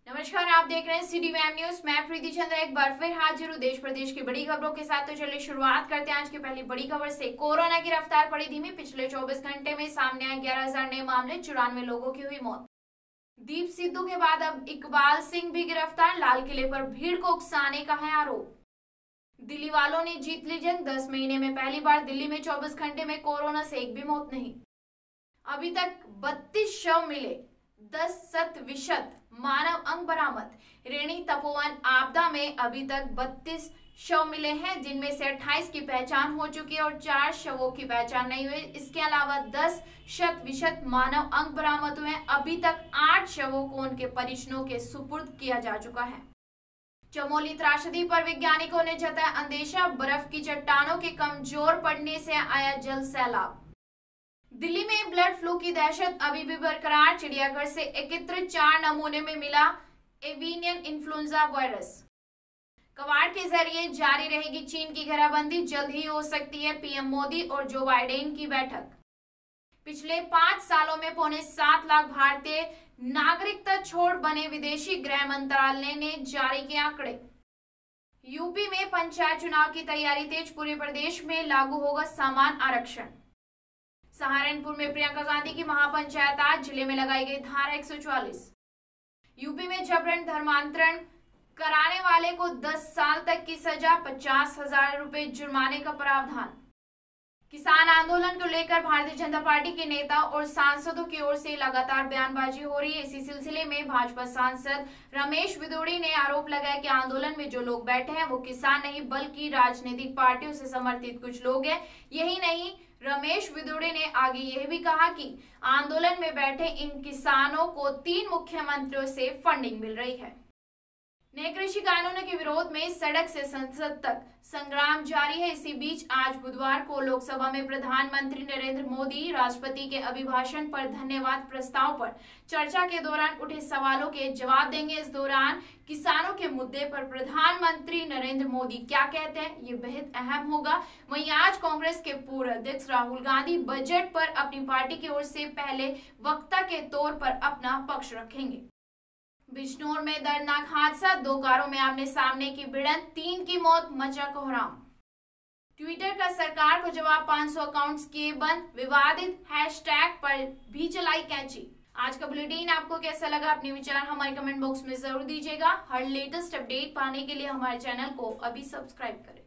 नमस्कार, आप देख रहे हैं सिटी मैम न्यूज। मैं प्रीति चंद्र एक बार फिर हाजिर हूँ देश प्रदेश की बड़ी खबरों के साथ। तो चलिए शुरुआत करते हैं आज की पहली बड़ी खबर से। कोरोना की रफ्तार पड़ी धीमी, पिछले 24 घंटे में सामने आए 11,000 नए मामले, 94 लोगों की हुई मौत। दीप सिद्धू के बाद अब इकबाल सिंह भी गिरफ्तार, लाल किले पर भीड़ को उकसाने का है आरोप। दिल्ली वालों ने जीत ली जंग, 10 महीने में पहली बार दिल्ली में 24 घंटे में कोरोना से एक भी मौत नहीं। अभी तक 32 शव मिले, 10% मानव अंग बरामद। रेणी तपोवन आपदा में अभी तक 32 शव मिले हैं, जिनमें से 28 की पहचान हो चुकी है और 4 शवों की पहचान नहीं हुई। इसके अलावा 10% मानव अंग बरामद हुए हैं। अभी तक 8 शवों को उनके परिजनों के सुपुर्द किया जा चुका है। चमोली त्रासदी पर वैज्ञानिकों ने जताया अंदेशा, बर्फ की चट्टानों के कमजोर पड़ने से आया जल सैलाब। दिल्ली में बर्ड फ्लू की दहशत अभी भी बरकरार, चिड़ियाघर से एकत्रित 4 नमूने में मिला एवियन इन्फ्लुएंजा वायरस। कवाड़ के जरिए जारी रहेगी चीन की घेराबंदी, जल्द ही हो सकती है पीएम मोदी और जो बाइडेन की बैठक। पिछले 5 सालों में 7.25 लाख भारतीय नागरिकता छोड़ बने विदेशी, गृह मंत्रालय ने जारी किए आंकड़े। यूपी में पंचायत चुनाव की तैयारी तेज, पूरे प्रदेश में लागू होगा समान आरक्षण। सहारनपुर में प्रियंका गांधी की महापंचायत आज, जिले में लगाई गई धारा 144। यूपी में जबरन धर्मांतरण कराने वाले को 10 साल तक की सजा, 50,000 रुपए जुर्माने का प्रावधान। किसान आंदोलन को लेकर भारतीय जनता पार्टी के नेता और सांसदों की ओर से लगातार बयानबाजी हो रही है। इसी सिलसिले में भाजपा सांसद रमेश बिदूड़ी ने आरोप लगाया कि आंदोलन में जो लोग बैठे हैं वो किसान नहीं बल्कि राजनीतिक पार्टियों से समर्थित कुछ लोग हैं। यही नहीं, रमेश बिदूड़ी ने आगे यह भी कहा कि आंदोलन में बैठे इन किसानों को 3 मुख्यमंत्रियों से फंडिंग मिल रही है। नए कृषि कानूनों के विरोध में सड़क से संसद तक संग्राम जारी है। इसी बीच आज बुधवार को लोकसभा में प्रधानमंत्री नरेंद्र मोदी राष्ट्रपति के अभिभाषण पर धन्यवाद प्रस्ताव पर चर्चा के दौरान उठे सवालों के जवाब देंगे। इस दौरान किसानों के मुद्दे पर प्रधानमंत्री नरेंद्र मोदी क्या कहते हैं, ये बेहद अहम होगा। वहीं आज कांग्रेस के पूर्व अध्यक्ष राहुल गांधी बजट पर अपनी पार्टी की ओर से पहले वक्ता के तौर पर अपना पक्ष रखेंगे। बिजनौर में दर्दनाक हादसा, 2 कारों में आमने सामने की भिड़ंत, 3 की मौत, मचा कोहराम। ट्विटर का सरकार को जवाब, 500 अकाउंट्स किए बंद, विवादित हैशटैग पर भी चलाई कैंची। आज का बुलेटिन आपको कैसा लगा, अपने विचार हमारे कमेंट बॉक्स में जरूर दीजिएगा। हर लेटेस्ट अपडेट पाने के लिए हमारे चैनल को अभी सब्सक्राइब करें।